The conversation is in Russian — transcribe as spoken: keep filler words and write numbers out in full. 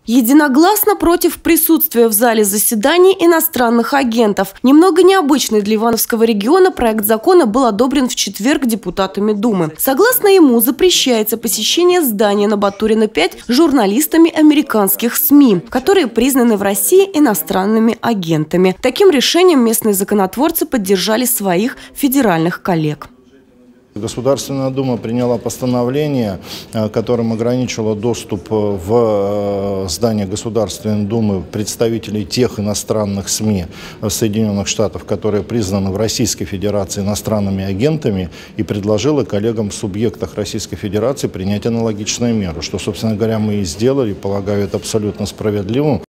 Единогласно против присутствия в зале заседаний иностранных агентов. Немного необычный для Ивановского региона проект закона был одобрен в четверг депутатами Думы. Согласно ему, запрещается посещение здания на Батурина пять журналистами американских СМИ, которые признаны в России иностранными агентами. Таким решением местные законотворцы поддержали своих федеральных коллег. Государственная Дума приняла постановление, которым ограничила доступ в здание Государственной Думы представителей тех иностранных СМИ Соединенных Штатов, которые признаны в Российской Федерации иностранными агентами, и предложила коллегам в субъектах Российской Федерации принять аналогичную меру, что, собственно говоря, мы и сделали, полагаю, это абсолютно справедливым.